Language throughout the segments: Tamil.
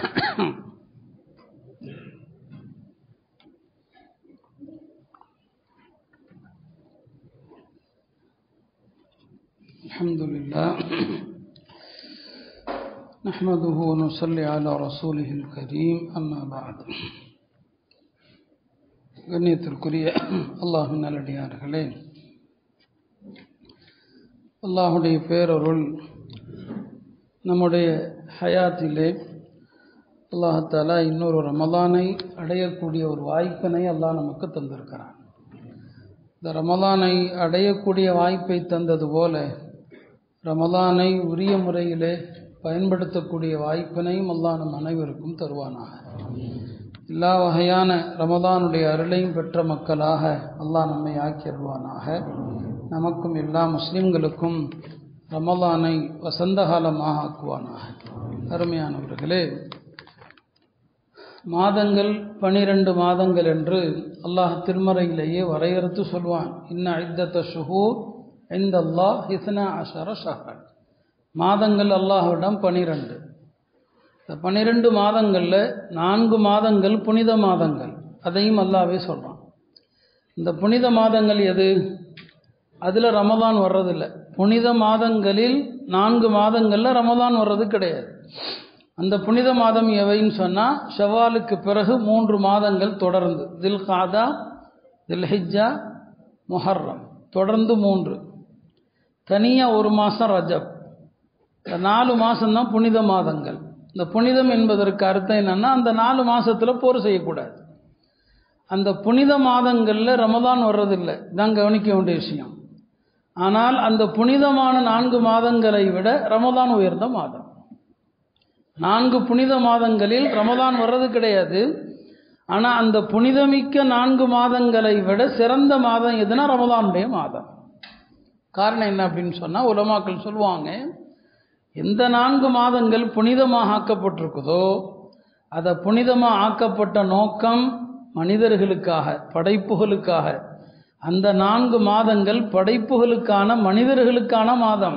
அல்ஹம்துலில்லாஹ் நஹ்மதுஹு வ நுஸல்லி அலா ரசூலிஹில் கரீம் அம்மா பஅத். கண்ணியத்திற்குரிய அல்லாஹ்வின் நல்லடியார்களே, அல்லாஹுடைய பேரருள் நம்முடைய ஹயாத்திலே அல்லாஹ் தஆலா இன்னொரு ரமலானை அடையக்கூடிய ஒரு வாய்ப்பினை அல்லாஹ் நமக்கு தந்திருக்கிறான். இந்த ரமலானை அடையக்கூடிய வாய்ப்பை தந்தது போல ரமலானை உரிய முறையிலே பயன்படுத்தக்கூடிய வாய்ப்பினையும் அல்லாஹ் நம் அனைவருக்கும் தருவானாக. எல்லா வகையான ரமலானுடைய அருளையும் பெற்ற மக்களாக அல்லாஹ் நம்மை ஆக்கியருவானாக. நமக்கும் எல்லா முஸ்லிம்களுக்கும் ரமலானை வசந்த காலமாக ஆக்குவானாக. அருமையானவர்களே, மாதங்கள் 12 மாதங்கள் என்று அல்லாஹ் திருமறையிலேயே வரையறுத்து சொல்வான். இன்ன இத்தத்த ஷுஹூர் இந்தல்லாஹ் 12 ஷஹ்ரன். மாதங்கள் அல்லாஹ்விடம் 12. இந்த 12 மாதங்களில் 4 மாதங்கள் புனித மாதங்கள், அதையும் அல்லாஹ்வே சொல்கிறான். இந்த புனித மாதங்கள் எது? அதில் ரமலான் வர்றதில்லை. புனித மாதங்களில் 4 மாதங்களில் ரமலான் வர்றது கிடையாது. அந்த புனித மாதம் எவைன்னு சொன்னால், ஷவ்வாலுக்கு பிறகு 3 மாதங்கள் தொடர்ந்து, தில் காதா, தில் ஹிஜ்ஜா, முஹர்ரம், தொடர்ந்து 3. தனியாக ஒரு மாதம் ரஜப். இந்த 4 மாதம்தான் புனித மாதங்கள். இந்த புனிதம் என்பதற்கு அர்த்தம் என்னென்னா, அந்த 4 மாதத்தில் போர் செய்யக்கூடாது. அந்த புனித மாதங்களில் ரமலான் வர்றதில்லை, இதான் கவனிக்க வேண்டிய விஷயம். ஆனால் அந்த புனிதமான 4 மாதங்களை விட ரமலான் உயர்ந்த மாதம். 4 புனித மாதங்களில் ரமலான் வர்றது கிடையாது. ஆனால் அந்த புனிதமிக்க 4 மாதங்களை விட சிறந்த மாதம் எதுனா ரமலானுடைய மாதம். காரணம் என்ன அப்படின்னு சொன்னால், உலமாக்கள் சொல்லுவாங்க, எந்த 4 மாதங்கள் புனிதமாக ஆக்கப்பட்டிருக்குதோ அதை புனிதமாக ஆக்கப்பட்ட நோக்கம் மனிதர்களுக்காக, படைப்புகளுக்காக. அந்த 4 மாதங்கள் படைப்புகளுக்கான, மனிதர்களுக்கான மாதம்.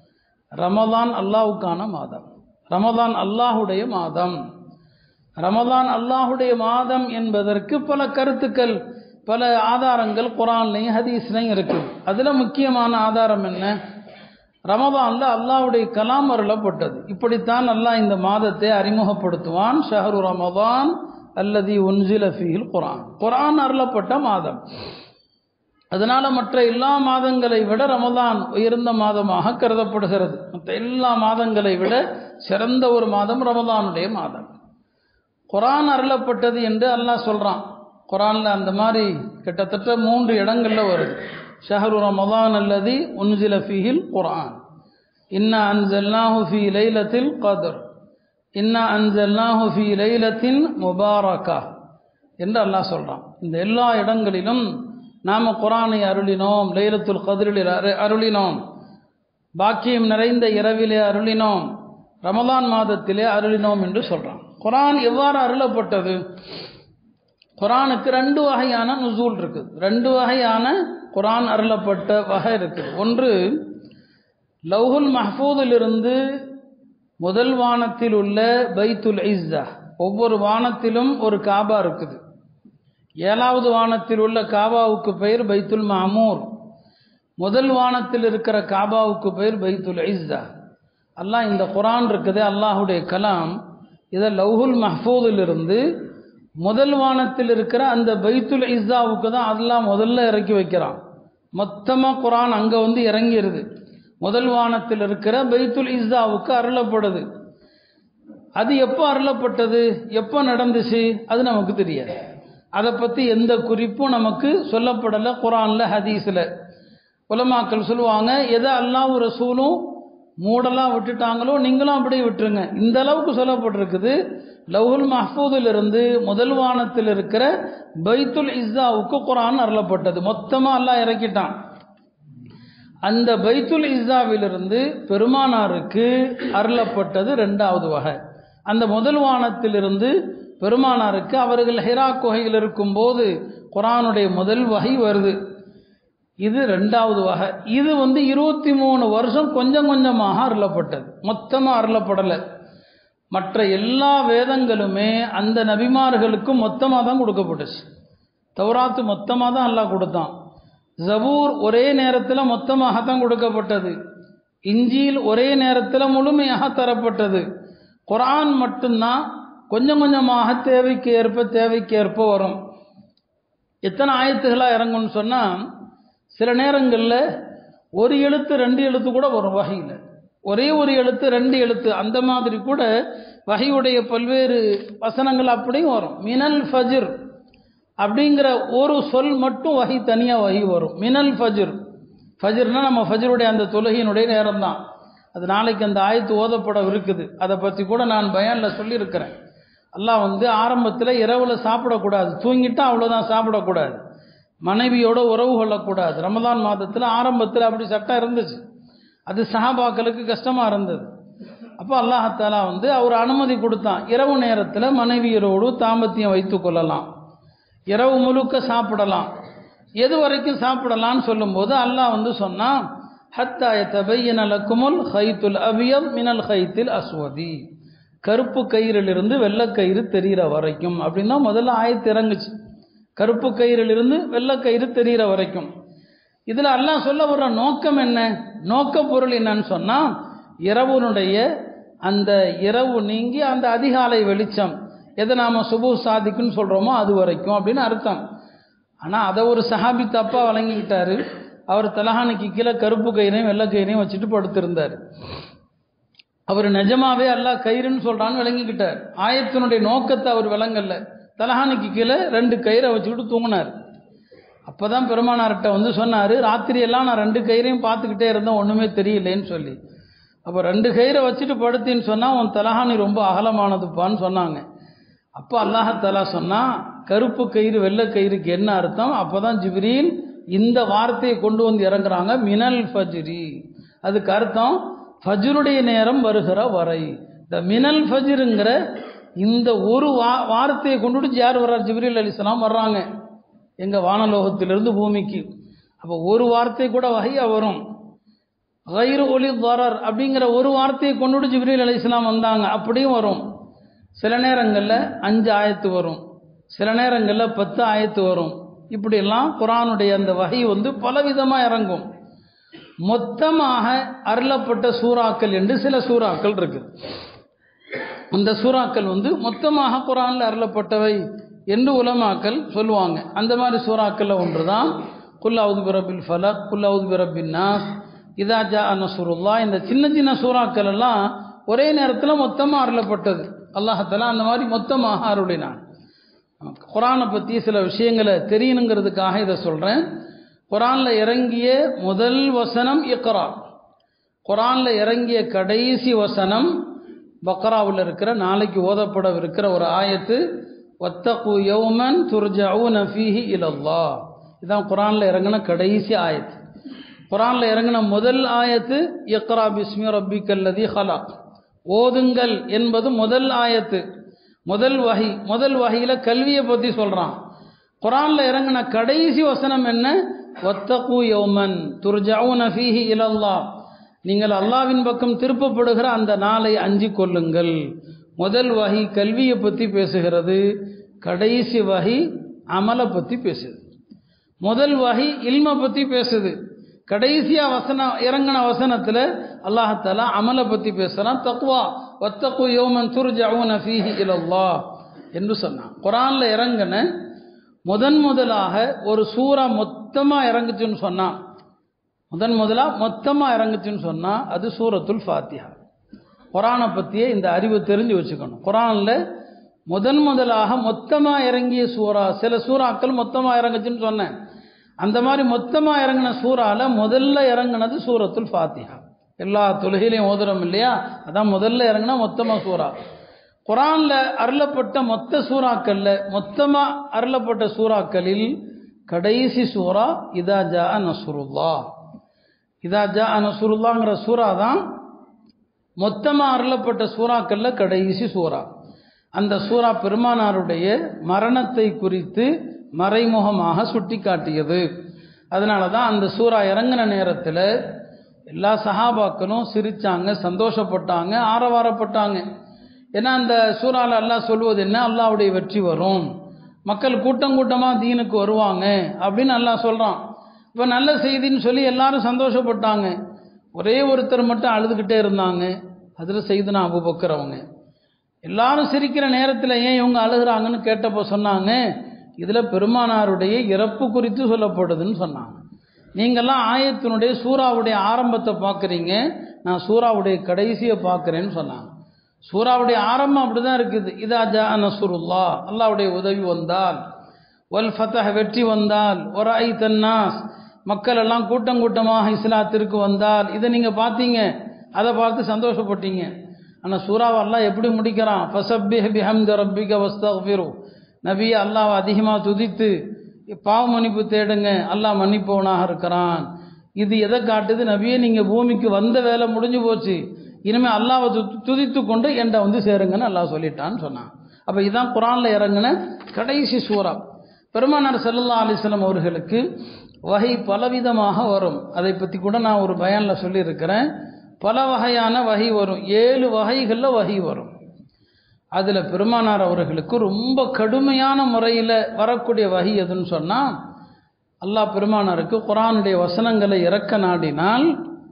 ரமலான் அல்லாஹ்வுக்கான மாதம். ரமலான் அல்லாஹுடைய மாதம். ரமலான் அல்லாஹுடைய மாதம் என்பதற்கு பல கருத்துக்கள், பல ஆதாரங்கள் குர்ஆன்லையும் ஹதீஸ்லையும் இருக்குது. அதில் முக்கியமான ஆதாரம் என்ன? ரமலானில் அல்லாஹுடைய கலாம் அருளப்பட்டது. இப்படித்தான் அல்லாஹ் இந்த மாதத்தை அறிமுகப்படுத்துவான். ஷஹ்ரு ரமலான் அல்லதி உன்சில ஃபீஹில் குர்ஆன். குர்ஆன் அருளப்பட்ட மாதம். அதனால் மற்ற எல்லா மாதங்களை விட ரமலான் உயர்ந்த மாதமாக கருதப்படுகிறது. மற்ற எல்லா மாதங்களை விட சிறந்த ஒரு மாதம் ரமலானுடைய மாதம். குர்ஆன் அருளப்பட்டது என்று அல்லாஹ் சொல்கிறான். குர்ஆனில் அந்த மாதிரி கிட்டத்தட்ட 3 இடங்களில் வருது. ஷஹ்ரு ரமலான் அல்லதி உன்சில ஃபீஹில் குர்ஆன், இன்னா அன்ஸல்னாஹு ஃபீ லைலத்தில் கத்ர், இன்னா அன்ஸல்னாஹு ஃபீ லைலத்தின் முபாரகா என்று அல்லாஹ் சொல்கிறான். இந்த எல்லா இடங்களிலும் நாம் குர்ஆனை அருளினோம், லைலத்துல் கத்ரில் அருளினோம், பாக்கியம் நிறைந்த இரவிலே அருளினோம், ரமலான் மாதத்திலே அருளினோம் என்று சொல்கிறான். குர்ஆன் எவ்வாறு அருளப்பட்டது? குர்ஆனுக்கு 2 வகையான நுசூல் இருக்குது. 2 வகையான குர்ஆன் அருளப்பட்ட வகை இருக்குது. ஒன்று, லவ்ஹுல் மஹ்ஃபூதிலிருந்து முதல் வானத்தில் உள்ள பைத்துல் இஸ்ஸா. ஒவ்வொரு வானத்திலும் ஒரு காபா இருக்குது. 7வது வானத்தில் உள்ள காபாவுக்கு பெயர் பைத்துல் மாமூர். முதல் வானத்தில் இருக்கிற காபாவுக்கு பெயர் பைத்துல் இஸ்ஸா. அல்லாஹ் இந்த குர்ஆன் இருக்குது, அல்லாஹுடைய கலாம், இதை லவ்ஹுல் மஹ்ஃபூதிலிருந்து முதல் வானத்தில் இருக்கிற அந்த பைத்துல் இஸ்ஸாவுக்கு தான் அல்லாஹ் முதல்ல இறக்கி வைக்கிறான். மொத்தமாக குர்ஆன் அங்கே வந்து இறங்கிடுது. முதல் வானத்தில் இருக்கிற பைத்துல் இஸ்ஸாவுக்கு அருளப்படுது. அது எப்போ அருளப்பட்டது, எப்போ நடந்துச்சு, அது நமக்கு தெரியாது. அதை பற்றி எந்த குறிப்பும் நமக்கு சொல்லப்படலை குர்ஆனில், ஹதீஸில். உலமாக்கள் சொல்லுவாங்க, எதை அல்லாஹ் ரசூலும் மூடலாக விட்டுட்டாங்களோ நீங்களும் அப்படியே விட்டுருங்க. இந்த அளவுக்கு சொல்லப்பட்டிருக்குது. லவ்ஹுல் மஹ்ஃபூதிலிருந்து முதல் வானத்தில் இருக்கிற பைத்துல் இஸ்ஸாவுக்கு குர்ஆன் அருளப்பட்டது. மொத்தமாக அல்லாஹ் இறக்கிட்டான். அந்த பைத்துல் இஸ்ஸாவிலிருந்து பெருமானாருக்கு அருளப்பட்டது 2வது வகை. அந்த முதல் வானத்திலிருந்து பெருமானாருக்கு அவர்கள் ஹிரா குகையில் இருக்கும்போது குர்ஆனுடைய முதல் வகை வருது. இது 2வது வகை. இது 23 வருஷம் கொஞ்சம் கொஞ்சமாக அருளப்பட்டது, மொத்தமாக அருளப்படலை. மற்ற எல்லா வேதங்களுமே அந்த நபிமார்களுக்கும் மொத்தமாக தான் கொடுக்கப்பட்டுச்சு. தௌராத்து மொத்தமாக தான் அல்லாஹ் கொடுத்தான். ஜபூர் ஒரே நேரத்தில் மொத்தமாகத்தான் கொடுக்கப்பட்டது. இஞ்சில் ஒரே நேரத்தில் முழுமையாக தரப்பட்டது. குர்ஆன் மட்டும்தான் கொஞ்சம் கொஞ்சமாக தேவைக்கேற்ப வரும். எத்தனை ஆயத்துகளாக இறங்கும்னு சொன்னால், சில நேரங்களில் ஒரு எழுத்து 2 எழுத்து கூட வரும் வஹீல. ஒரே ஒரு எழுத்து 2 எழுத்து அந்த மாதிரி கூட வஹீயுடைய பல்வேறு வசனங்கள் அப்படியும் வரும். மினல் ஃபஜ்ர் அப்படிங்கிற ஒரு சொல் மட்டும் வஹி தனியாக வஹி வரும். மினல் ஃபஜ்ர், ஃபஜ்ர்னா நம்ம ஃபஜ்ருடைய அந்த தொழுகையினுடைய நேரம் தான். அது நாளைக்கு அந்த ஆயத்து ஓதப்பட இருக்குது. அதை பற்றி கூட நான் பயானில் சொல்லியிருக்கிறேன். அல்லாஹ் ஆரம்பத்தில் இரவில் சாப்பிடக்கூடாது, தூங்கிட்டா அவ்வளோதான், சாப்பிடக்கூடாது, மனைவியோட உறவு கொள்ளக்கூடாது. ரமதான் மாதத்தில் ஆரம்பத்தில் அப்படி சட்டம் இருந்துச்சு. அது சஹாபாக்களுக்கு கஷ்டமாக இருந்தது. அப்போ அல்லாஹாலா அவர் அனுமதி கொடுத்தான். இரவு நேரத்தில் மனைவியரோடு தாம்பத்தியம் வைத்து கொள்ளலாம், இரவு முழுக்க சாப்பிடலாம். எது வரைக்கும் சாப்பிடலான்னு சொல்லும்போது அல்லாஹ் சொன்னான், ஹத்தா யதபையன லக்குமுல் ஹைத்துல் அபியத் மினல் ஹைத்தில் அஸ்வதி, கருப்பு கயிறிலிருந்து வெள்ளைக்கயிறு தெரிகிற வரைக்கும் அப்படின்னா முதல்ல ஆயத்து இறங்குச்சு. கருப்பு கயிறிலிருந்து வெள்ளைக்கயிறு தெரிகிற வரைக்கும். இதில் அல்லாஹ் சொல்ல வர்ற நோக்கம் என்ன, நோக்க பொருள் என்னன்னு சொன்னால், இரவுனுடைய அந்த இரவு நீங்கி அந்த அதிகாலை வெளிச்சம், எதை நாம் சுபு சாதிக்குன்னு சொல்கிறோமோ அது வரைக்கும் அப்படின்னு அர்த்தம். ஆனால் அதை ஒரு சஹாபி தப்பாக வழங்கிக்கிட்டாரு. அவர் தலஹானுக்கு கீழே கருப்பு கயிறையும் வெள்ளை கயிறையும் வச்சுட்டு படுத்திருந்தார். அவர் நிஜமாவே அல்லாஹ் கயிறுன்னு சொல்கிறான்னு விளங்கிக்கிட்டார். ஆயத்தினுடைய நோக்கத்தை அவர் விளங்கல. தலஹானுக்கு கீழே 2 கயிறை வச்சுக்கிட்டு தூங்கினார். அப்போ தான் பெருமானார்கிட்ட சொன்னார், ராத்திரியெல்லாம் நான் 2 கயிறையும் பார்த்துக்கிட்டே இருந்தேன், ஒன்றுமே தெரியலேன்னு சொல்லி. அப்போ 2 கயிறை வச்சுட்டு படுத்தின்னு சொன்னால் உன் தலஹானி ரொம்ப அகலமானதுப்பான்னு சொன்னாங்க. அப்போ அல்லாஹாலா சொன்னால், கருப்பு கயிறு வெள்ளை கயிறுக்கு என்ன அர்த்தம்? அப்போ தான் ஜிப்ரீல் இந்த வார்த்தையை கொண்டு இறங்குறாங்க, மினல் ஃபஜ்ரி. அதுக்கு அர்த்தம் ஃபஜ்ருடைய நேரம் வருகிற வரை. இந்த மினல் ஃபஜ்ருங்கிற இந்த ஒரு வார்த்தையை கொண்டுட்டு யார் வர்றார்? ஜிப்ரீல் அலைஹிஸ்ஸலாம் வர்றாங்க எங்கள் வானலோகத்திலிருந்து பூமிக்கு. அப்போ ஒரு வார்த்தை கூட வஹியா வரும். கைரு ஒலி தரர் அப்படிங்கிற ஒரு வார்த்தையை கொண்டுட்டு ஜிப்ரீல் அலைஹிஸ்ஸலாம் வந்தாங்க, அப்படியும் வரும். சில நேரங்களில் 5 ஆயத்து வரும், சில நேரங்களில் 10 ஆயத்து வரும். இப்படியெல்லாம் குர்ஆனுடைய அந்த வஹி பலவிதமாக இறங்கும். மொத்தமாக அருளப்பட்ட சூறாக்கள் என்று சில சூறாக்கள் இருக்கு. அந்த சூறாக்கள் மொத்தமாக குர்ஆனில் அருளப்பட்டவை என்று உலமாக்கள் சொல்லுவாங்க. அந்த மாதிரி சூறாக்களில் ஒன்று தான் குல் அவுது பிரபில் ஃபலக், குல் அவுது பிரபின் நாஸ், இதா ஜா நஸ்ருல்லாஹ். இந்த சின்ன சின்ன சூறாக்கள் எல்லாம் ஒரே நேரத்தில் மொத்தமாக அருளப்பட்டது. அல்லாஹ்தஆலா அந்த மாதிரி மொத்தமாக அருளினான். குர்ஆனை பற்றி சில விஷயங்களை தெரியணுங்கிறதுக்காக இதை சொல்கிறேன். குர்ஆனில் இறங்கிய முதல் வசனம் இக்ரா. குர்ஆனில் இறங்கிய கடைசி வசனம் பக்ராவில் இருக்கிற நாளைக்கு ஓதப்படவிருக்கிற ஒரு ஆயத்து, வத்தகு யௌமன் துர்ஜஊன ஃபீஹி இலல்லாஹ். இதுதான் குர்ஆனில் இறங்கின கடைசி ஆயத்து. குர்ஆனில் இறங்கின முதல் ஆயத்து இக்ரா பிஸ்மி ரப்பிக்கல்லதி ஹலக், ஓதுங்கள் என்பது முதல் ஆயத்து, முதல் வஹி. முதல் வஹியில் கல்வியை பற்றி சொல்கிறான். குர்ஆனில் இறங்கின கடைசி வசனம் என்ன? வத்தகு யௌமன் துர்ஜஊன ஃபீஹி இலல்லாஹ், நீங்கள் அல்லாஹ்வின் பக்கம் திருப்பப்படுகிற அந்த நாளை அஞ்சி கொள்ளுங்கள். முதல் வஹி கல்வியை பற்றி பேசுகிறது, கடைசி வஹி அமலை பற்றி பேசுது. முதல் வஹி இல்மை பற்றி பேசுது, கடைசியாக இறங்கின வசனத்தில் அல்லாஹ்தஆலா அமலை பற்றி பேசுகிறான். தக்வா, வத்தகு யௌமன் துர்ஜஊன ஃபீஹி இலல்லாஹ் என்று சொன்னான். குர்ஆனில் இறங்கின முதலாக ஒரு சூறா மொத்தமாக இறங்குச்சுன்னு சொன்னான், முதலாக மொத்தமாக இறங்குச்சுன்னு சொன்னால் அது சூரத்துல் ஃபாத்திஹா. குர்ஆனை பற்றியே இந்த அறிவு தெரிஞ்சு வச்சுக்கணும். குர்ஆனில் முதலாக மொத்தமாக இறங்கிய சூறா, சில சூறாக்கள் மொத்தமாக இறங்குச்சுன்னு சொன்னேன். அந்த மாதிரி மொத்தமாக இறங்கின சூறாவில் முதல்ல இறங்கினது சூரத்துல் ஃபாத்திஹா. எல்லா தொழுகையிலையும் ஓதுறோம் இல்லையா, அதான் முதல்ல இறங்கினா மொத்தமாக சூறா. குர்ஆனில் அருளப்பட்ட மொத்த சூறாக்களில் மொத்தமாக அருளப்பட்ட சூறாக்களில் கடைசி சூறா இதா ஜா நஸ்ருல்லாஹ். இதா ஜா நஸ்ருல்லாஹ்ங்கிற சூறா தான் மொத்தமாக அருளப்பட்ட சூறாக்களில் கடைசி சூறா. அந்த சூறா பெருமானாருடைய மரணத்தை குறித்து மறைமுகமாக சுட்டி காட்டியது. அதனால தான் அந்த சூறா இறங்கின நேரத்தில் எல்லா சஹாபாக்களும் சிரித்தாங்க, சந்தோஷப்பட்டாங்க, ஆரவாரப்பட்டாங்க. ஏன்னா அந்த சூறால அல்லாஹ் சொல்வது என்ன, அல்லாஹ்வுடைய வெற்றி வரும், மக்கள் கூட்டம் கூட்டமாக தீனுக்கு வருவாங்க அப்படின்னு அல்லாஹ் சொல்கிறான். இப்போ நல்ல செய்தின்னு சொல்லி எல்லாரும் சந்தோஷப்பட்டாங்க. ஒரே ஒருத்தர் மட்டும் அழுதுகிட்டே இருந்தாங்க, அதில் செய்துனா அபூபக்கர். அவங்க எல்லாரும் சிரிக்கிற நேரத்தில் ஏன் இவங்க அழுகிறாங்கன்னு கேட்டப்போ சொன்னாங்க, இதில் பெருமானாருடைய இறப்பு குறித்து சொல்லப்படுதுன்னு சொன்னாங்க. நீங்கள்லாம் ஆயத்தினுடைய சூறாவுடைய ஆரம்பத்தை பார்க்குறீங்க, நான் சூறாவுடைய கடைசியை பார்க்குறேன்னு சொன்னாங்க. சூறாவுடைய ஆரம்பம் அப்படி தான் இருக்குது. இதா ஜா நஸ்ருல்லா, அல்லாஹ்வுடைய உதவி வந்தால், வல் ஃபதஹ் வெற்றி வந்தால், வரைத அன்னாஸ் மக்கள் எல்லாம் கூட்டம் கூட்டமாக இஸ்லாத்திற்கு வந்தால், இதை நீங்கள் பார்த்தீங்க, அதை பார்த்து சந்தோஷப்பட்டீங்க. ஆனால் சூறாவை அல்லாஹ் எப்படி முடிக்கிறான், ஃபஸப்பிஹ் பிஹம்தி ரப்பிக வஸ்தக்ஃபிரு, நபியை அல்லாஹ் அதிகமாக துதித்து பாவ மன்னிப்பு தேடுங்க, அல்லாஹ் மன்னிப்பவனாக இருக்கிறான். இது எதை காட்டுது, நபியே நீங்கள் பூமிக்கு வந்த வேலை முடிஞ்சு போச்சு, இனிமேல் அல்லாஹ்வை துதித்து கொண்டு என்கிட்ட வந்து சேருங்கன்னு அல்லாஹ் சொல்லிட்டான்னு சொன்னான். அப்போ இதுதான் குர்ஆனில் இறங்கின கடைசி சூறா. பெருமானார் ஸல்லல்லாஹு அலைஹி வஸல்லம் அவர்களுக்கு வஹி பலவிதமாக வரும். அதை பற்றி கூட நான் ஒரு பயானில் சொல்லியிருக்கிறேன். பல வகையான வஹி வரும், 7 வகைகளில் வஹி வரும். அதில் பெருமானார் அவர்களுக்கு ரொம்ப கடுமையான முறையில் வரக்கூடிய வஹி எதுன்னு சொன்னால், அல்லாஹ் பெருமானாருக்கு குர்ஆனுடைய வசனங்களை இறக்க நாடினால்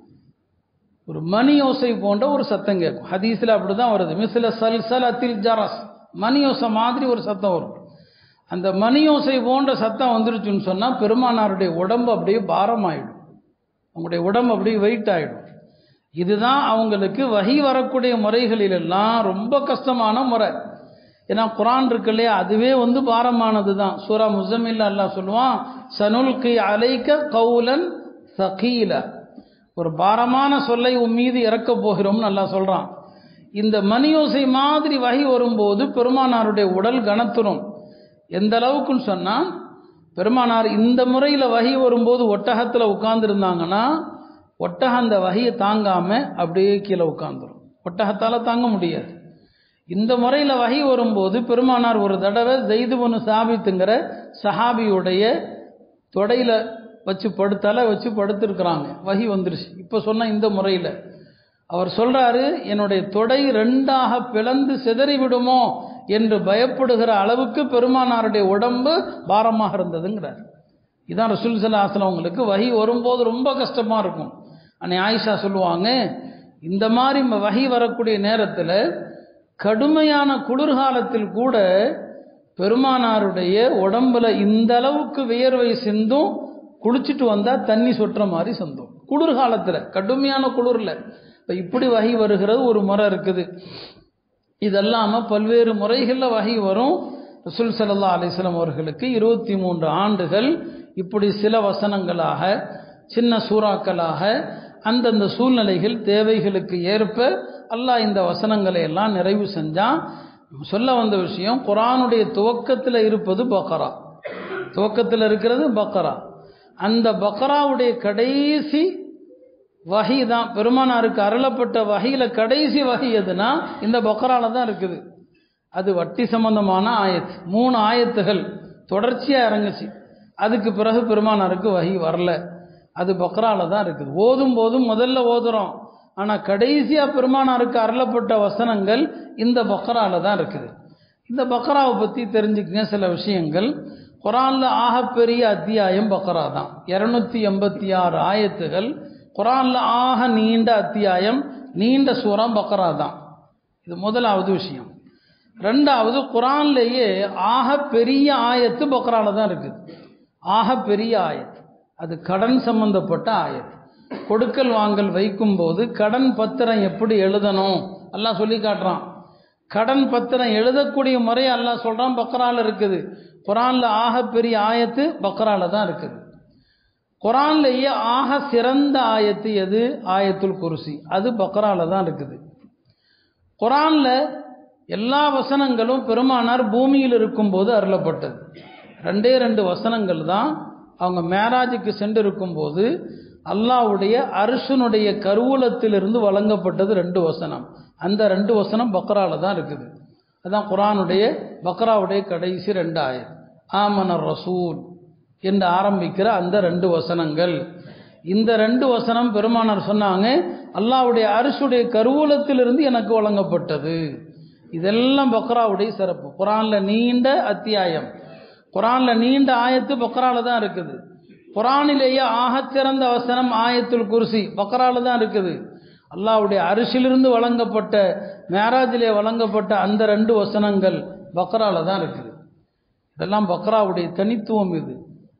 ஒரு மணி ஓசை போன்ற ஒரு சத்தம் கேட்கும். ஹதீஸில் அப்படி தான் வருது, மிஸ்ல சல்சலத்தில் ஜரஸ், மணி ஓசை மாதிரி ஒரு சத்தம் வரும். அந்த மணி ஓசை போன்ற சத்தம் வந்துருச்சுன்னு சொன்னால் பெருமானாருடைய உடம்பு அப்படியே பாரமாயிடும், அவங்களுடைய உடம்பு அப்படியே வெயிட் ஆகிடும். இதுதான் அவங்களுக்கு வஹி வரக்கூடிய முறைகளிலெல்லாம் ரொம்ப கஷ்டமான முறை. ஏன்னா குர்ஆன் இருக்கு இல்லையா, அதுவே பாரமானது தான். சூரா முஸம்மில் அல்லாஹ் சொல்லுவான், சனுல்கி அலைக கௌலன் ஸகீல, ஒரு பாரமான சொல்லை உன் மீது இறக்க போகிறோம்னு அல்லாஹ் சொல்கிறான். இந்த மணியோசை மாதிரி வஹி வரும்போது பெருமானாருடைய உடல் கனத்துரும். எந்த அளவுக்குன்னு சொன்னால், பெருமானார் இந்த முறையில் வஹி வரும்போது ஒட்டகத்தில் உட்கார்ந்துருந்தாங்கன்னா ஒட்டகம் அந்த வஹியை தாங்காமல் அப்படியே கீழே உட்காந்துரும், ஒட்டகத்தால் தாங்க முடியாது. இந்த முறையில் வஹி வரும்போது பெருமானார் ஒரு தடவை ஸைத் இப்னு சாபித்துங்கிற சஹாபியுடைய தொடையில் வச்சு தலை வச்சு படுத்துருக்குறாங்க, வஹி வந்துருச்சு. இப்போ சொன்ன இந்த முறையில் அவர் சொல்கிறாரு, என்னுடைய தொடை 2ஆக பிளந்து சிதறிவிடுமோ என்று பயப்படுகிற அளவுக்கு பெருமானாருடைய உடம்பு பாரமாக இருந்ததுங்கிறார். இதான் ரசூல் ஸல்லல்லாஹு அலைஹி வஸல்லம் அவங்களுக்கு வஹி வரும்போது ரொம்ப கஷ்டமாக இருக்கும். அன்னை ஆயிஷா சொல்லுவாங்க, இந்த மாதிரி வஹி வரக்கூடிய நேரத்தில் கடுமையான குளிர்காலத்தில் கூட பெருமானாருடைய உடம்புல இந்த அளவுக்கு வியர்வை சிந்தும், குளிச்சுட்டு வந்தால் தண்ணி சொட்டுற மாதிரி சிந்தும். குளிர்காலத்தில், கடுமையான குளிரில். இப்போ இப்படி வஹி வருகிறது ஒரு முறை இருக்குது. இதெல்லாமல் பல்வேறு முறைகளில் வஹி வரும். ரசூல் ஸல்லல்லாஹு அலைஹி வஸல்லம் அவர்களுக்கு 23 ஆண்டுகள் இப்படி சில வசனங்களாக, சின்ன சூறாக்களாக, அந்தந்த சூழ்நிலைகள் தேவைகளுக்கு ஏற்ப அல்லாஹ் இந்த வசனங்களை எல்லாம் நிறைவு செஞ்சான். சொல்ல வந்த விஷயம், குர்ஆனுடைய துவக்கத்தில் இருப்பது பக்ரா, துவக்கத்தில் இருக்கிறது பக்ரா. அந்த பக்ராவுடைய கடைசி வஹி தான் பெருமானாருக்கு அருளப்பட்ட வஹியில் கடைசி வஹி எதுனா இந்த பக்ரால தான் இருக்குது. அது வட்டி சம்பந்தமான ஆயத்து. 3 ஆயத்துகள் தொடர்ச்சியாக இறங்குச்சு. அதுக்கு பிறகு பெருமானாருக்கு வஹி வரல, அது பக்ரால தான் இருக்குது. ஓதும் போதும் முதல்ல ஓதுறோம், ஆனால் கடைசியாக பெருமானாருக்கு அருளப்பட்ட வசனங்கள் இந்த பக்ரால தான் இருக்குது. இந்த பக்ராவை பற்றி தெரிஞ்சுக்கங்க சில விஷயங்கள். குர்ஆனில் ஆகப்பெரிய அத்தியாயம் பக்ரா தான். 286 ஆயத்துகள். குர்ஆனில் ஆக நீண்ட அத்தியாயம், நீண்ட சூரா பக்ரா தான். இது முதலாவது விஷயம். ரெண்டாவது, குர்ஆன்லேயே ஆக பெரிய ஆயத்து பக்ரால தான் இருக்குது. ஆக பெரிய ஆயத்து அது கடன் சம்பந்தப்பட்ட ஆயத்து. கொடுக்கல் வாங்கல் வைக்கும்போது கடன் பத்திரம் எப்படி எழுதணும் அல்லாஹ் சொல்லி காட்டுறான். கடன் பத்திரம் எழுதக்கூடிய முறை அல்லாஹ் சொல்கிறான், பக்ரால இருக்குது. குர்ஆனில் ஆக பெரிய ஆயத்து பக்ரால தான் இருக்குது. குர்ஆன்லேயே ஆக சிறந்த ஆயத்து எது? ஆயத்துல் குர்சி. அது பக்ரால தான் இருக்குது. குர்ஆனில் எல்லா வசனங்களும் பெருமானார் பூமியில் இருக்கும்போது அருளப்பட்டது. 2 வசனங்கள் தான் அவங்க மேராஜுக்கு சென்று இருக்கும்போது அல்லாஹ்வுடைய அர்ஷுனுடைய கருவூலத்திலிருந்து வழங்கப்பட்டது 2 வசனம். அந்த 2 வசனம் பக்ரால தான் இருக்குது. அதான் குர்ஆனுடைய பக்ராவுடைய கடைசி 2 ஆயத். ஆமனர் ரசூல் என்று ஆரம்பிக்கிற அந்த 2 வசனங்கள். இந்த 2 வசனம் பெருமானார் சொன்னாங்க, அல்லாஹ்வுடைய அர்ஷுடைய கருவூலத்திலிருந்து எனக்கு வழங்கப்பட்டது. இதெல்லாம் பக்ராவுடைய சிறப்பு. குர்ஆனில் நீண்ட அத்தியாயம், குர்ஆனில் நீண்ட ஆயத்து பக்ராவில் தான் இருக்குது. குர்ஆனிலேயே ஆகச்சிறந்த வசனம் ஆயத்துல் குர்சி பக்ராவில் தான் இருக்குது. அல்லாஹ்வுடைய அரிசிலிருந்து வழங்கப்பட்ட மேராஜிலே வழங்கப்பட்ட அந்த 2 வசனங்கள் பக்ராவில் தான் இருக்குது. இதெல்லாம் பக்ராவுடைய தனித்துவம். இது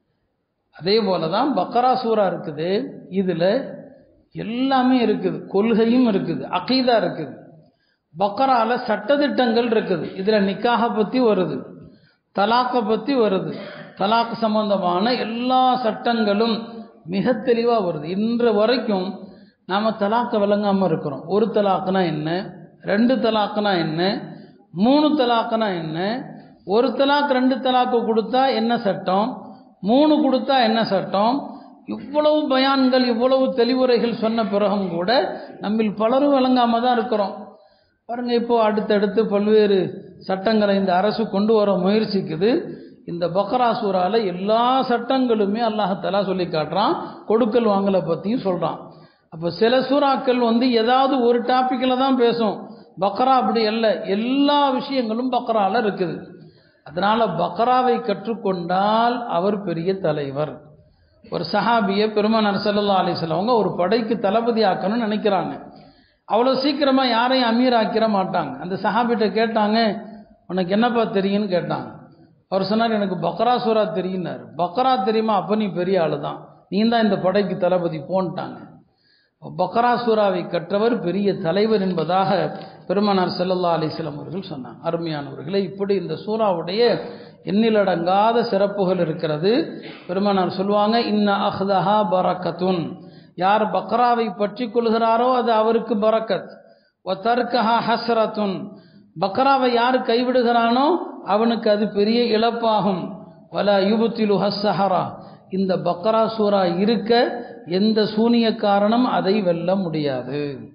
அதே போல தான் பக்ரா சூரா இருக்குது. இதில் எல்லாமே இருக்குது, கொள்கையும் இருக்குது, அகீதா இருக்குது. பக்ரால சட்டதிட்டங்கள் இருக்குது. இதில் நிக்காக பற்றி வருது, தலாக்கை பற்றி வருது, தலாக் சம்பந்தமான எல்லா சட்டங்களும் மிக தெளிவாக வருது. இன்று வரைக்கும் நாம் தலாக்கை விளங்காமல் இருக்கிறோம். 1 தலாக்குனா என்ன, 2 தலாக்குனா என்ன, 3 தலாக்குனா என்ன, 1 தலாக் 2 தலாக்கு கொடுத்தா என்ன சட்டம், 3 கொடுத்தா என்ன சட்டம், இவ்வளவு பயான்கள் இவ்வளவு தெளிவுரைகள் சொன்ன பிறகும் கூட நம்மில் பலரும் விளங்காமல் தான் இருக்கிறோம். பாருங்க, இப்போ அடுத்தடுத்து பல்வேறு சட்டங்களை இந்த அரசு கொண்டு வர முயற்சிக்குது. இந்த பக்ரா சூறால எல்லா சட்டங்களுமே அல்லாஹ் தஆலா சொல்லி காட்டுறான். கொடுக்கல் வாங்கலை பற்றியும் சொல்கிறான். அப்போ சில சூறாக்கள் ஏதாவது ஒரு டாப்பிக்கில் தான் பேசும். பக்ரா அப்படி அல்ல, எல்லா விஷயங்களும் பக்ரால இருக்குது. அதனால பக்ராவை கற்றுக்கொண்டால் அவர் பெரிய தலைவர். ஒரு சஹாபியை பெருமானார் ஸல்லல்லாஹு அலைஹி வஸல்லம் அவங்க ஒரு படைக்கு தளபதி ஆக்கணும்னு நினைக்கிறாங்க. அவ்வளோ சீக்கிரமாக யாரையும் அமீர் ஆக்கிட மாட்டாங்க. அந்த சஹாபிட்ட கேட்டாங்க, உனக்கு என்னப்பா தெரியும்னு கேட்டாங்க. அவர் சொன்னார், எனக்கு பக்ரா சூரா தெரியுன்னாரு. பக்ரா தெரியுமா, அப்போ நீ பெரிய ஆளு தான், நீ தான் இந்த படைக்கு தளபதி போன்ட்டாங்க. பக்ரா சூராவை கற்றவர் பெரிய தலைவர் என்பதாக பெருமானார் ஸல்லல்லாஹு அலைஹி வஸல்லம் அவர்கள் சொன்னாங்க. அருமையானவர்களே, இப்படி இந்த சூராவுடைய எண்ணிலடங்காத சிறப்புகள் இருக்கிறது. பெருமானார் சொல்லுவாங்க, இன்ன அஹ்தஹா பரக்கத்துன், யார் பக்ராவை பற்றி கொள்கிறாரோ அது அவருக்கு பரக்கத். வ தர்கஹா ஹஸ்ரத்துன், பக்ராவை யார் கைவிடுகிறானோ அவனுக்கு அது பெரிய இழப்பாகும். வலா யுப்திலு ஹஸ்ஸஹரா, இந்த பக்ரா சூரா இருக்க எந்த சூனியக்காரனும் அதை வெல்ல முடியாது.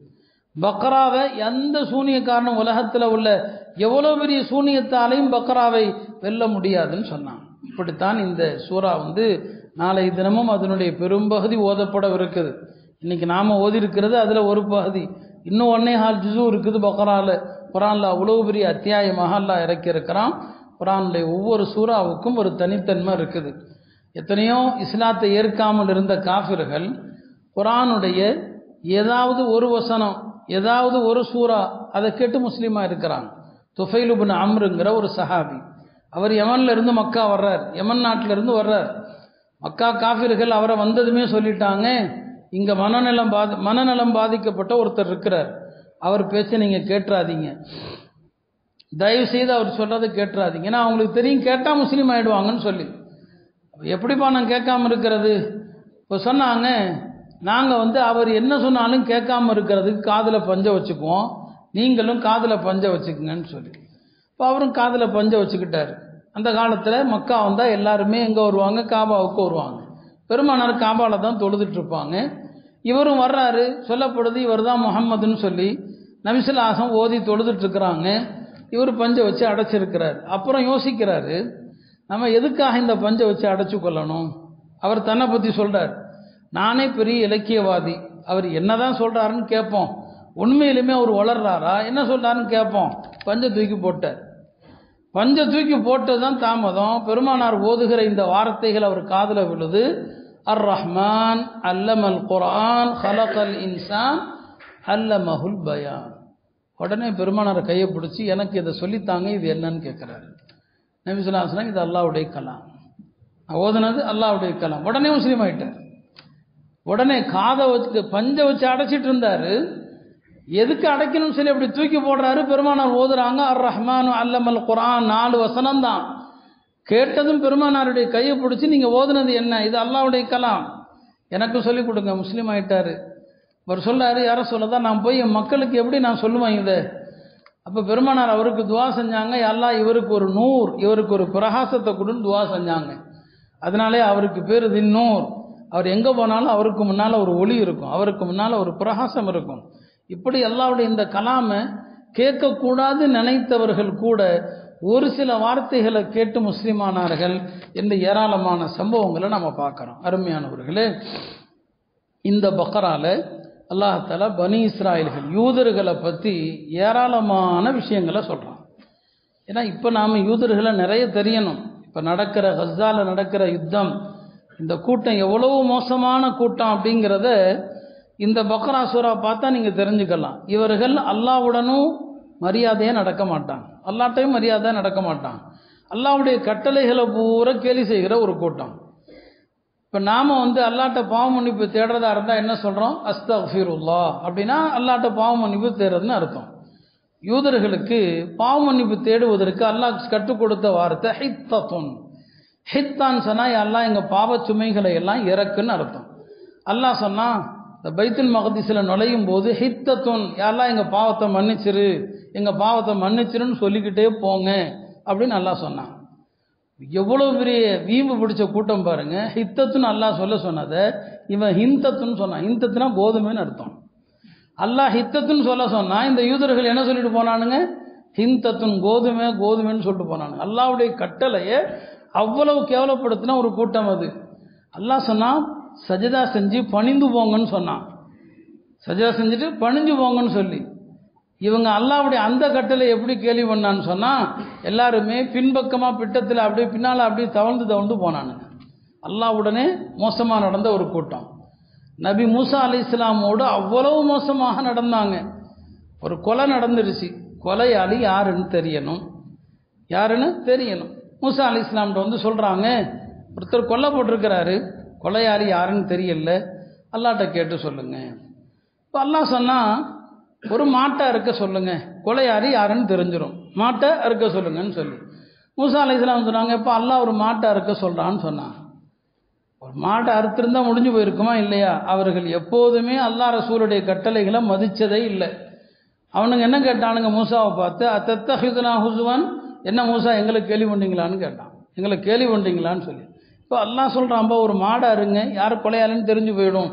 பக்ராவை எந்த சூனியக்காரனும் உலகத்தில் உள்ள எவ்வளோ பெரிய சூனியத்தாலையும் பக்ராவை வெல்ல முடியாதுன்னு சொன்னான். இப்படித்தான் இந்த சூரா நாளை தினமும் அதனுடைய பெரும்பகுதி ஓதப்படவிருக்குது. இன்னைக்கு நாம் ஓதி இருக்கிறது அதில் ஒரு பகுதி, இன்னும் 1.25 ஜுஸு இருக்குது பக்ரால. குர்ஆனில் அவ்வளோ பெரிய அத்தியாயமாக அல்லாஹ் இறக்கியிருக்கிறான். குர்ஆனுடைய ஒவ்வொரு சூறாவுக்கும் ஒரு தனித்தன்மை இருக்குது. எத்தனையோ இஸ்லாத்தை ஏற்காமல் இருந்த காஃபிர்கள் குர்ஆனுடைய ஏதாவது ஒரு வசனம், ஏதாவது ஒரு சூறா அதை கேட்டு முஸ்லீமாக இருக்கிறாங்க. துஃபைல் இப்னு அம்ருங்கிற ஒரு சஹாபி, அவர் யமன்ல இருந்து மக்கா வர்றார், யமன் நாட்டிலிருந்து வர்றார். மக்கா காஃபிர்கள் அவரை வந்ததுமே சொல்லிட்டாங்க, இங்கே மனநலம் பாதிக்கப்பட்ட ஒருத்தர் இருக்கிறார், அவர் பேச்ச நீங்கள் கேட்டுறாதீங்க, தயவு செய்து அவர் சொல்கிறத கேட்டுறாதீங்க, ஏன்னா அவங்களுக்கு தெரியும் கேட்டால் முஸ்லீம் ஆகிடுவாங்கன்னு சொல்லி. எப்படிப்பா நான் கேட்காம இருக்கிறது? இப்போ சொன்னாங்க, நாங்கள் அவர் என்ன சொன்னாலும் கேட்காம இருக்கிறதுக்கு காதில் பஞ்சை வச்சுக்குவோம், நீங்களும் காதில் பஞ்சை வச்சுக்குங்கன்னு சொல்லி. இப்போ அவரும் காதில் பஞ்சை வச்சுக்கிட்டார். அந்த காலத்தில் மக்கா வந்தால் எல்லாருமே எங்கே வருவாங்க, காபாவுக்கு வருவாங்க. பெருமானார் காபாவில் தான் தொழுதுட்டு இருப்பாங்க. இவரும் வர்றாரு, சொல்லப்படுது இவர் தான் முஹம்மதுன்னு சொல்லி நபி ஸல்லல்லாஹு அலைஹி வஸல்லம் ஓதி தொழுதுட்டு இருக்கிறாங்க. இவர் பஞ்சை வச்சு அடைச்சிருக்கிறார். அப்புறம் யோசிக்கிறாரு, நம்ம எதுக்காக இந்த பஞ்சை வச்சு அடைச்சு கொள்ளணும்? அவர் தன்னை பற்றி சொல்கிறார், நானே பெரிய இலக்கியவாதி, அவர் என்னதான் சொல்கிறாருன்னு கேட்போம், உண்மையிலுமே அவர் வளர்றாரா, என்ன சொல்கிறாருன்னு கேட்போம். பஞ்சை தூக்கி போட்டார். பஞ்சை தூக்கி போட்டது தான் தாமதம். பெருமானார் ஓதுகிற இந்த வார்த்தைகள் அவர் காதில் விழுது, அர் ரஹ்மான் அல்லமல் குர்ஆன் ஹலகல் இன்சான் அல்லமஹுல் பயான். உடனே பெருமானார் கையை பிடிச்சி, எனக்கு இதை சொல்லித்தாங்க, இது என்னன்னு கேட்குறாரு. நபி ஸல்லல்லாஹு அலைஹி வஸல்லம், இது அல்லாஹ்வுடைய கலாம், ஓதுனது அல்லாஹ்வுடைய கலாம். உடனே முஸ்லீம் ஆகிட்டார். உடனே காதை வச்சு பஞ்சை வச்சு அடைச்சிட்டு இருந்தார், எதுக்கு அடைக்கணும்னு சொல்லி அப்படி தூக்கி போடுறாரு. பெருமானார் ஓதுறாங்க, அர் ரஹ்மான் அல்லமல் குர்ஆன், 4 வசனம் தான். கேட்டதும் பெருமானாருடைய கையை பிடிச்சி, நீங்கள் ஓதுனது என்ன, இது அல்லாஹ்வுடைய கலாம், எனக்கு சொல்லிக் கொடுங்க. முஸ்லீம் ஆகிட்டார். அவர் சொல்லாரு, யாரை சொல்லதான் நான் போய் என் மக்களுக்கு எப்படி நான் சொல்லுவேன் இதை? அப்போ பெருமானார் அவருக்கு துவா செஞ்சாங்க, அல்லாஹ் இவருக்கு ஒரு நூர், இவருக்கு ஒரு பிரகாசத்தை கொடுன்னு துவா செஞ்சாங்க. அதனாலே அவருக்கு பேர் தின்னூர். அவர் எங்கே போனாலும் அவருக்கு முன்னால் ஒரு ஒளி இருக்கும், அவருக்கு முன்னால் ஒரு பிரகாசம் இருக்கும். இப்படி அல்லாஹ்வுடைய இந்த கலாமை கேட்கக்கூடாது நினைத்தவர்கள் கூட ஒரு சில வார்த்தைகளை கேட்டு முஸ்லீமானார்கள் என்று ஏராளமான சம்பவங்களை நம்ம பார்க்குறோம். அருமையானவர்களே, இந்த பக்ரால அல்லாஹ் பனி இஸ்ராயல்கள் யூதர்களை பற்றி ஏராளமான விஷயங்களை சொல்கிறான். ஏன்னா இப்போ நாம் யூதர்களை நிறைய தெரியணும். இப்போ நடக்கிற கஸாவில் நடக்கிற யுத்தம், இந்த கூட்டம் எவ்வளவு மோசமான கூட்டம் அப்படிங்கிறத இந்த பக்ரா சூரா பார்த்தா நீங்கள் தெரிஞ்சுக்கலாம். இவர்கள் அல்லாஹ்வுடனும் மரியாதையாக நடக்க மாட்டாங்க, அல்லாட்டையும் மரியாதையாக நடக்க மாட்டாங்க, அல்லாஹ்வுடைய கட்டளைகளை பூரா கேலி செய்கிற ஒரு கூட்டம். இப்போ நாம் அல்லாட்ட பாவ மன்னிப்பு தேடுறதா இருந்தால் என்ன சொல்கிறோம்? அஸ்தக்ஃபிருல்லாஹ் அப்படின்னா அல்லாட்ட பாவ மன்னிப்பு தேடுறதுன்னு அர்த்தம். யூதர்களுக்கு பாவ மன்னிப்பு தேடுவதற்கு அல்லாஹ் கற்றுக் கொடுத்த வார்த்தை ஹித்தத்துன். ஹித்தான் சொன்னால் அல்லாஹ் எங்கள் பாவ சுமைகளை எல்லாம் இறக்குன்னு அர்த்தம். அல்லாஹ் சொன்னால் இந்த பைத்துல் மக்திஸில் நுழையும் போது ஹித்தத்துன், யாரெல்லாம் எங்கள் பாவத்தை மன்னிச்சிரு, எங்கள் பாவத்தை மன்னிச்சிருன்னு சொல்லிக்கிட்டே போங்க அப்படின்னு அல்லாஹ் சொன்னான். எவ்வளோ பெரிய வீம்பு பிடிச்ச கூட்டம் பாருங்க. ஹித்தத்துன்னு அல்லாஹ் சொன்னதை இவன் ஹிந்தத்துன்னு சொன்னான். ஹிந்தத்துனா கோதுமைன்னு அர்த்தம். அல்லாஹ் ஹித்தத்துன்னு சொன்னா இந்த யூதர்கள் என்ன சொல்லிட்டு போனானுங்க? ஹிந்தத்துன், கோதுமைன்னு சொல்லிட்டு போனானுங்க. அல்லாஹ்வுடைய கட்டளையை அவ்வளவு கேவலப்படுத்தின ஒரு கூட்டம் அது. அல்லாஹ் சொன்னான் சஜதா செஞ்சு பணிந்து போங்கன்னு சொன்னான். சஜதா செஞ்சுட்டு பணிஞ்சு போங்கன்னு சொல்லி இவங்க அல்லாஹ்வுடைய அந்த கட்டளை எப்படி கேள்வி பண்ணான்னு சொன்னால் எல்லாருமே பின்பக்கமாக பிட்டத்தில் அப்படியே பின்னால் அப்படியே தவழ்ந்து போனானுங்க. அல்லாஹ்வுடனே மோசமாக நடந்த ஒரு கூட்டம். நபி மூசா அலைஹிஸ்ஸலாமோடு அவ்வளவு மோசமாக நடந்தாங்க. ஒரு கொலை நடந்துருச்சு, கொலையாளி யாருன்னு தெரியணும். மூசா அலைஹிஸ்ஸலாம்கிட்ட சொல்கிறாங்க, ஒருத்தர் கொல்லப்பட்டிருக்கிறாரு, கொலையாளி யாருன்னு தெரியல, அல்லாஹ்ட்ட கேட்டு சொல்லுங்க. இப்போ அல்லாஹ் சொன்னால் ஒரு மாட்டை அறுக்க சொல்லுங்க, கொலையாளி யாருன்னு தெரிஞ்சிடும், மாட்டை அறுக்க சொல்லுங்கன்னு சொல்லி மூசா அலைஹிஸ்ஸலாம் சொன்னாங்க. இப்போ அல்லாஹ் ஒரு மாட்டை அறுக்க சொல்கிறான்னு சொன்னான். ஒரு மாட்டை அறுத்திருந்தா முடிஞ்சு போயிருக்குமா இல்லையா? அவர்கள் எப்போதுமே அல்லாஹ் ரசூலுடைய கட்டளைகளை மதித்ததே இல்லை. அவனுங்க என்ன கேட்டானுங்க மூசாவை பார்த்து, அத்தத்தஹிதுனா ஹுசுவன், என்ன மூசா எங்களுக்கு கேள்வி பண்ணீங்களான்னு கேட்டான். எங்களை கேள்வி பண்ணீங்களான்னு சொல்லி. இப்போ அல்லாஹ் சொல்கிறான்பா ஒரு மாடை அறுங்க, யார் கொலையாளின்னு தெரிஞ்சு போயிடும்.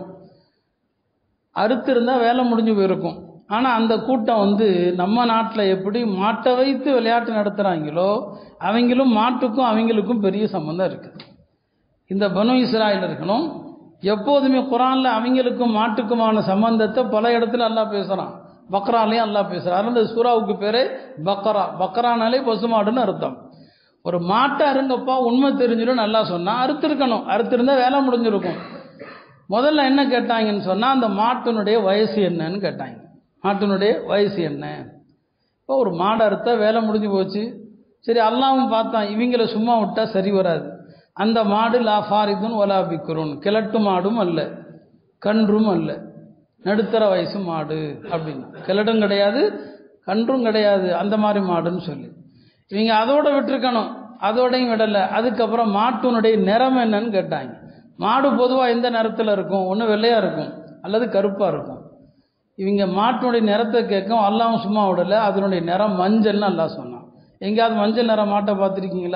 அறுத்திருந்தால் வேலை முடிஞ்சு போயிருக்கும். ஆனால் அந்த கூட்டம் நம்ம நாட்டில் எப்படி மாட்டை வைத்து விளையாட்டு நடத்துகிறாங்களோ அவங்களும் மாட்டுக்கும் அவங்களுக்கும் பெரிய சம்பந்தம் இருக்குது. இந்த பனு இஸ்ராயலர்களும் எப்போதுமே குரானில் அவங்களுக்கும் மாட்டுக்குமான சம்பந்தத்தை பல இடத்துல அல்லாஹ் பேசுகிறான். பக்ராலையும் அல்லாஹ் பேசுகிறான். அந்த சூறாவுக்கு பேரே பக்ரா. பக்ரானாலே பசுமாடுன்னு அர்த்தம். ஒரு மாட்டை அருங்கப்பா உண்மை தெரிஞ்சிடும் நல்லா சொன்னால் அறுத்திருக்கணும், அறுத்திருந்தால் வேலை முடிஞ்சிருக்கும். முதல்ல என்ன கேட்டாங்கன்னு சொன்னால் அந்த மாட்டினுடைய வயசு என்னன்னு கேட்டாங்க. மாட்டினுடைய வயசு என்ன? இப்போ ஒரு மாடை அறுத்தா வேலை முடிஞ்சு போச்சு. சரி, அல்லாவும் பார்த்தான் இவங்களை சும்மா விட்டால் சரி வராது. அந்த மாடு லா ஃபாரிதுன் வலா பிக்ருன், கிழட்டு மாடும் அல்ல கன்றும் அல்ல, நடுத்தர வயசு மாடு அப்படின்னா. கிழடும் கிடையாது கன்றும் கிடையாது, அந்த மாதிரி மாடுன்னு சொல்லி இவங்க அதோட விட்டுருக்கணும். அதோடையும் விடலை. அதுக்கப்புறம் மாட்டினுடைய நிறம் என்னன்னு கேட்டாங்க. மாடு பொதுவாக எந்த நிறத்தில் இருக்கும்? ஒன்று வெள்ளையாக இருக்கும் அல்லது கருப்பாக இருக்கும். இவங்க மாட்டினுடைய நிறத்தை கேட்கும். அல்லாவும் சும்மா விடலை, அதனுடைய நிறம் மஞ்சள்னு அல்லாஹ் சொன்னான். எங்கேயாவது மஞ்சள் நிறம் மாட்டை பார்த்துருக்கீங்களா?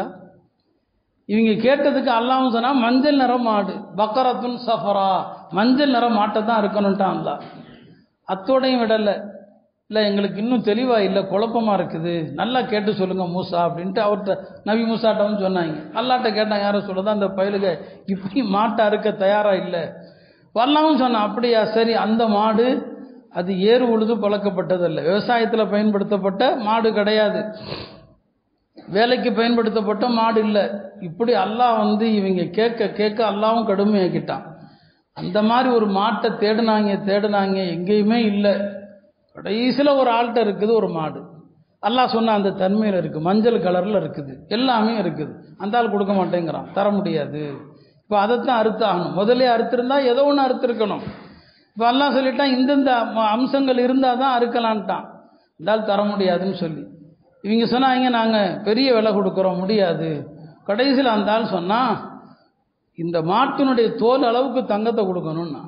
இவங்க கேட்டதுக்கு அல்லாவும் சொன்னால் மஞ்சள் நிறம் மாடு, பக்கரத்துன் சஃபரா, மஞ்சள் நிறம் மாட்டை தான் இருக்கணுன்ட்டான் அல்லாஹ். அத்தோடையும் விடலை. இல்லை எங்களுக்கு இன்னும் தெளிவாக இல்லை, குழப்பமாக இருக்குது, நல்லா கேட்டு சொல்லுங்கள் மூசா அப்படின்ட்டு அவர்கிட்ட நபி மூசாட்டவும் சொன்னாங்க. அல்லாட்ட கேட்டாங்க, யாரும் சொல்லுதான் அந்த பயலுக இப்படி மாட்டை அறுக்க தயாராக இல்லை. அல்லாவும் சொன்னான் அப்படியா, சரி, அந்த மாடு அது ஏறு உழுது பழக்கப்பட்டதல்ல, விவசாயத்தில் பயன்படுத்தப்பட்ட மாடு கிடையாது, வேலைக்கு பயன்படுத்தப்பட்ட மாடு இல்லை. இப்படி அல்லாஹ் இவங்க கேட்க கேட்க அல்லாவும் கடுமையாக்கிட்டான். அந்த மாதிரி ஒரு மாட்டை தேடினாங்க எங்கேயுமே இல்லை. கடைசியில் ஒரு ஆள்கிட்ட இருக்குது ஒரு மாடு. அல்லாஹ் சொன்ன அந்த தன்மையில் இருக்குது, மஞ்சள் கலரில் இருக்குது, எல்லாமே இருக்குது. அந்த ஆள் கொடுக்க மாட்டேங்கிறான், தர முடியாது. இப்போ அதைத்தான் அறுத்தாகணும். முதலே அறுத்திருந்தா ஏதோ ஒன்று அறுத்திருக்கணும். இப்போ அல்லாஹ் சொல்லிட்டான் இந்தந்த அம்சங்கள் இருந்தால் தான் அறுக்கலான்ட்டான். இந்த ஆள் தர முடியாதுன்னு சொல்லி இவங்க சொன்னாங்க நாங்கள் பெரிய விலை கொடுக்குறோம், முடியாது. கடைசியில் அந்த ஆள் சொன்னால் இந்த மாட்டினுடைய தோல் அளவுக்கு தங்கத்தை கொடுக்கணும்னா,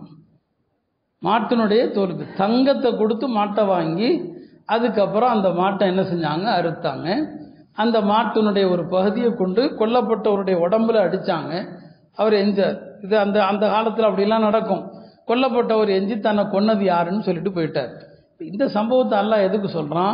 மாட்டினுடைய தோலுக்கு தங்கத்தை கொடுத்து மாட்டை வாங்கி அதுக்கப்புறம் அந்த மாட்டை என்ன செஞ்சாங்க, அறுத்தாங்க. அந்த மாட்டினுடைய ஒரு பகுதியை கொண்டு கொல்லப்பட்டவருடைய உடம்புல அடித்தாங்க. அவர் எஞ்சார். இது அந்த அந்த காலத்தில் அப்படிலாம் நடக்கும். கொல்லப்பட்டவர் எஞ்சி தன்னை கொன்னது யாருன்னு சொல்லிட்டு போயிட்டார். இந்த சம்பவத்தை அல்லாஹ் எதுக்கு சொல்கிறான்?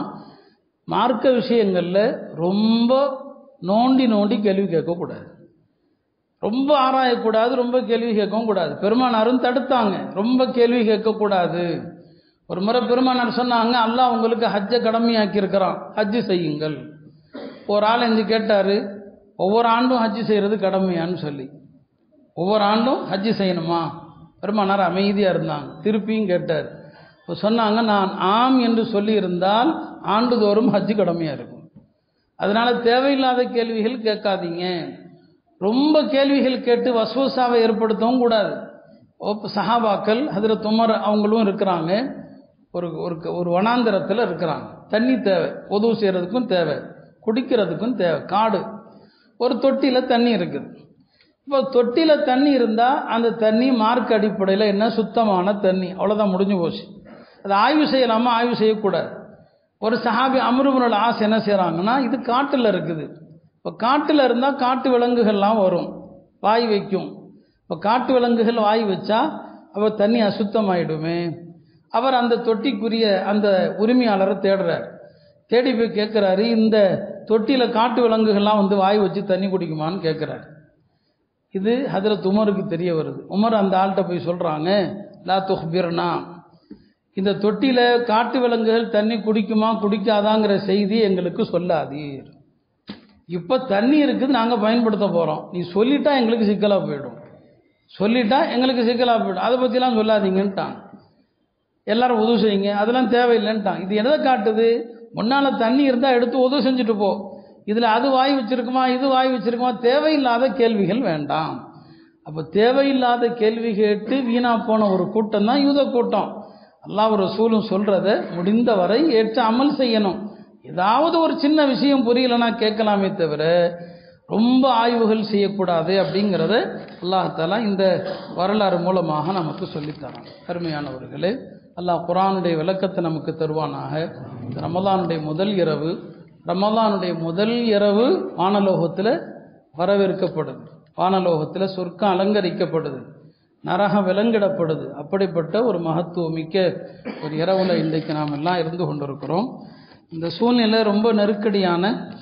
மார்க்க விஷயங்களில் ரொம்ப நோண்டி கேள்வி கேட்கக்கூடாது. ரொம்ப ஆராயக்கூடாது, ரொம்ப கேள்வி கேட்கவும் கூடாது. பெருமானாரும் தடுத்தாங்க, ரொம்ப கேள்வி கேட்கக்கூடாது. ஒரு முறை பெருமானார் சொன்னாங்க, அல்லாஹ் உங்களுக்கு ஹஜ்ஜை கடமையாக்கி இருக்கிறான், ஹஜ்ஜு செய்யுங்கள். ஒரு ஆள் எங்க கேட்டார், ஒவ்வொரு ஆண்டும் ஹஜ்ஜு செய்கிறது கடமையான்னு சொல்லி. ஒவ்வொரு ஆண்டும் ஹஜ்ஜு செய்யணுமா? பெருமானார் அமைதியாக இருந்தாங்க. திருப்பியும் கேட்டார். இப்போ சொன்னாங்க, நான் ஆம் என்று சொல்லி இருந்தால் ஆண்டுதோறும் ஹஜ்ஜு கடமையாக இருக்கும். அதனால தேவையில்லாத கேள்விகள் கேட்காதீங்க. ரொம்ப கேள்விகள் கேட்டு வஸ்வசாவை ஏற்படுத்தவும் கூடாது. சஹாபாக்கள் ஹஜ்ரத் உமர் அவங்களும் இருக்கிறாங்க. ஒரு ஒரு வனாந்திரத்தில் இருக்கிறாங்க. தண்ணி தேவை, உதவு செய்கிறதுக்கும் தேவை, குடிக்கிறதுக்கும் தேவை. காடு, ஒரு தொட்டியில் தண்ணி இருக்குது. இப்போ தொட்டியில் தண்ணி இருந்தால் அந்த தண்ணி மார்க் அடிப்படையில் என்ன, சுத்தமான தண்ணி, அவ்வளோதான், முடிஞ்சு போச்சு. அதை ஆய்வு செய்யலாமா? ஆய்வு செய்யக்கூடாது. ஒரு சஹாபி அம்ர் இப்னுல் ஆஸ் என்ன செய்கிறாங்கன்னா, இது காட்டில் இருக்குது. இப்போ காட்டில் இருந்தால் காட்டு விலங்குகள்லாம் வரும், வாய் வைக்கும். இப்போ காட்டு விலங்குகள் வாய் வச்சா அப்போ தண்ணி அசுத்தமாயிடுமே. அவர் அந்த தொட்டிக்குரிய அந்த உரிமையாளரை தேடுறார். தேடி போய் கேட்குறாரு, இந்த தொட்டியில் காட்டு விலங்குகள்லாம் வந்து வாய் வச்சு தண்ணி குடிக்குமான்னு கேட்குறாரு. இது ஹஜ்ரத் உமருக்கு தெரிய வருது. உமர் அந்த ஆள்கிட்ட போய் சொல்கிறாங்க, லா துஹ்பிர்னா, இந்த தொட்டியில் காட்டு விலங்குகள் தண்ணி குடிக்குமா குடிக்காதாங்கிற செய்தி எங்களுக்கு சொல்லாதீர். இப்போ தண்ணி இருக்குது, நாங்கள் பயன்படுத்த போகிறோம், நீ சொல்லிட்டா எங்களுக்கு சிக்கலாக போயிடும், சொல்லிட்டா எங்களுக்கு சிக்கலாக போயிடும், அதை பற்றிலாம் சொல்லாதீங்கன்ட்டான். எல்லாரும் உதவு செய்யுங்க, அதெல்லாம் தேவையில்லைன்ட்டான். இது எதை காட்டுது? முன்னால் தண்ணி இருந்தால் எடுத்து உதவு செஞ்சுட்டு போ, இதில் அது வாய் வச்சிருக்குமா, இது வாய் வச்சிருக்குமா, தேவையில்லாத கேள்விகள் வேண்டாம். அப்போ தேவையில்லாத கேள்வி கேட்டு வீணா போன ஒரு கூட்டம் தான் யூத கூட்டம். அல்லாஹ் ரசூலும் சொல்கிறத முடிந்த வரை ஏற்று அமல் செய்யணும். ஏதாவது ஒரு சின்ன விஷயம் புரியலன்னா கேட்கலாமே தவிர ரொம்ப ஆய்வுகள் செய்யக்கூடாது அப்படிங்கிறத அல்லாஹ் இந்த வரலாறு மூலமாக நமக்கு சொல்லித்தரான். அருமையானவர்களே, அல்லாஹ் குர்ஆனுடைய விளக்கத்தை நமக்கு தருவானாக. ரமலானுடைய முதல் இரவு வானலோகத்தில் வரவேற்கப்படுது, வானலோகத்தில் சொர்க்கம் அலங்கரிக்கப்படுது, நரகம் விலங்கிடப்படுது. அப்படிப்பட்ட ஒரு மகத்துவமிக்க ஒரு இரவில் இன்றைக்கு நாம் எல்லாம் இருந்து கொண்டிருக்கிறோம். இந்த சூழ்நிலை ரொம்ப நெருக்கடியான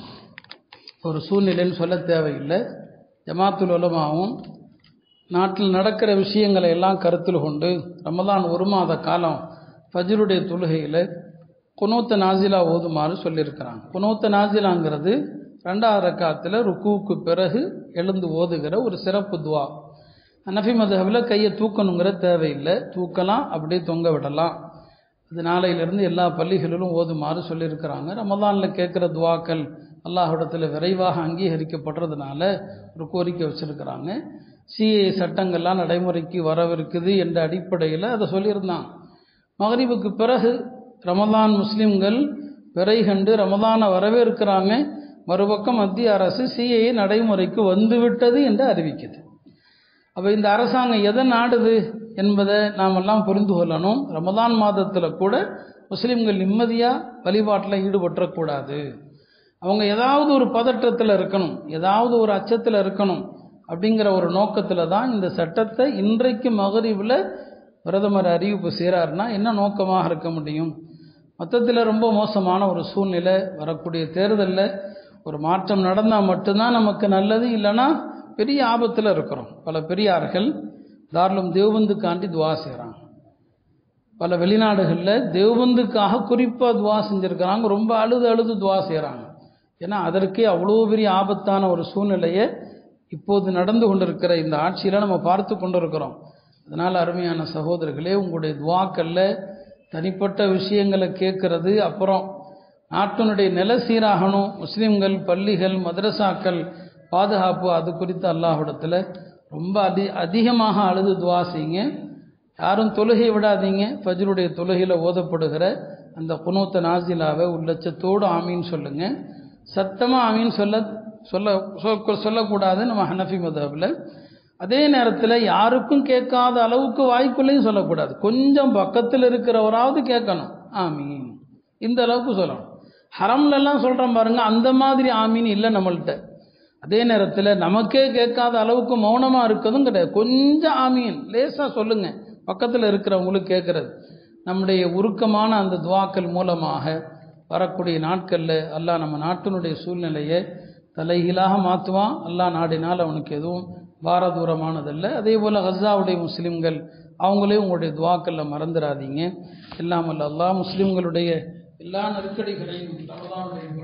ஒரு சூழ்நிலைன்னு சொல்ல தேவையில்லை. ஜமாத்துல் உலமாவும் நாட்டில் நடக்கிற விஷயங்களை எல்லாம் கருத்தில் கொண்டு ரமலான் ஒரு மாத காலம் ஃபஜ்ருடைய தொழுகையில் குனூத்த நாசிலா ஓதுமாறு சொல்லியிருக்கிறாங்க. குனூத்த நாசிலாங்கிறது 2வது ரக்காத்தில் ருக்குவுக்கு பிறகு எழுந்து ஓதுகிற ஒரு சிறப்பு துவா. ஹனஃபி மதுஹபில் கையை தூக்கணுங்கிற தேவையில்லை, தூக்கலாம், அப்படியே தொங்க விடலாம். அது நாளையிலிருந்து எல்லா பள்ளிகளிலும் ஓதுமாறு சொல்லியிருக்கிறாங்க. ரமலானில் கேட்குற துவாக்கள் அல்லாஹ்விடத்தில் விரைவாக அங்கீகரிக்கப்படுறதுனால ஒரு கோரிக்கை வச்சுருக்கிறாங்க. சிஏ சட்டங்கள்லாம் நடைமுறைக்கு வரவிருக்குது என்ற அடிப்படையில் அதை சொல்லியிருந்தாங்க. மகரிபுக்கு பிறகு ரமலான் முஸ்லீம்கள் பிறை கண்டு ரமலானை வரவேற்கிறாங்க. மறுபக்கம் மத்திய அரசு சிஏ நடைமுறைக்கு வந்துவிட்டது என்று அறிவிக்குது. அப்போ இந்த அரசாங்கம் எதை நாடுது என்பதை நாம் எல்லாம் புரிந்து கொள்ளணும். ரமலான் மாதத்தில் கூட முஸ்லீம்கள் நிம்மதியாக வழிபாட்டில் ஈடுபற்றக்கூடாது. அவங்க ஏதாவது ஒரு பதற்றத்தில் இருக்கணும், ஏதாவது ஒரு அச்சத்தில் இருக்கணும். அப்படிங்கிற ஒரு நோக்கத்தில் தான் இந்த சட்டத்தை இன்றைக்கு மகரிபில் பிரதமர் அறிவிப்பு செய்கிறாருன்னா என்ன நோக்கமாக இருக்க முடியும்? மொத்தத்தில் ரொம்ப மோசமான ஒரு சூழ்நிலை. வரக்கூடிய தேர்தலில் ஒரு மாற்றம் நடந்தால் மட்டும்தான் நமக்கு நல்லது, இல்லைன்னா பெரிய ஆபத்தில் இருக்கிறோம். பல பெரியார்கள் தாருலும் தேவபந்துக்காண்டி துவா செய்கிறாங்க. பல வெளிநாடுகளில் தேவபந்துக்காக குறிப்பாக துவா செஞ்சுருக்கிறாங்க. ரொம்ப அழுது துவா செய்கிறாங்க. ஏன்னா அதற்கே அவ்வளோ பெரிய ஆபத்தான ஒரு சூழ்நிலையை இப்போது நடந்து கொண்டிருக்கிற இந்த ஆட்சியில் நம்ம பார்த்து கொண்டிருக்கிறோம். அதனால் அருமையான சகோதரர்களே, உங்களுடைய துவாக்களில் தனிப்பட்ட விஷயங்களை கேட்கறது, அப்புறம் நாட்டினுடைய நில சீராகணும், முஸ்லீம்கள் பள்ளிகள் மதரசாக்கள் பாதுகாப்பு, அது குறித்து அல்லாஹ்விடத்தில் ரொம்ப அதிகமாக அழுது துவா செய்யுங்க. யாரும் தொழுகை விடாதீங்க. ஃபஜ்ருடைய தொழுகையில் ஓதப்படுகிற அந்த குனூத்த நாசிலாவை உள்ளச்சத்தோடு ஆமீன் சொல்லுங்கள். சத்தமாக ஆமீன் சொல்லக்கூடாது நம்ம ஹனஃபி மதஹபில். அதே நேரத்தில் யாருக்கும் கேட்காத அளவுக்கு வாய்க்குள்ளேயும் சொல்லக்கூடாது. கொஞ்சம் பக்கத்தில் இருக்கிறவராவது கேட்கணும் ஆமீன், இந்த அளவுக்கு சொல்லணும். ஹரம்லெல்லாம் சொல்கிறோம் பாருங்க, அந்த மாதிரி ஆமீன் இல்லை நம்மள்கிட்ட. அதே நேரத்தில் நமக்கே கேட்காத அளவுக்கு மௌனமாக இருக்கிறதும் கிடையாது. கொஞ்சம் ஆமீன் லேசாக சொல்லுங்கள், பக்கத்தில் இருக்கிறவங்களுக்கு கேட்குறது. நம்முடைய உருக்கமான அந்த துவாக்கள் மூலமாக வரக்கூடிய நாட்களில் அல்லாஹ் நம்ம நாட்டினுடைய சூழ்நிலையை தலைகீழாக மாற்றுவான். அல்லாஹ் நாடினால் அவனுக்கு எதுவும் பாரதூரமானதல்ல. அதே போல் கஸாவுடைய முஸ்லீம்கள் அவங்களையும் உங்களுடைய துவாக்களில் மறந்துடாதீங்க. எல்லாம் அல்ல அல்லாஹ் முஸ்லீம்களுடைய எல்லா நெருக்கடிகளையும் ரமலானுடைய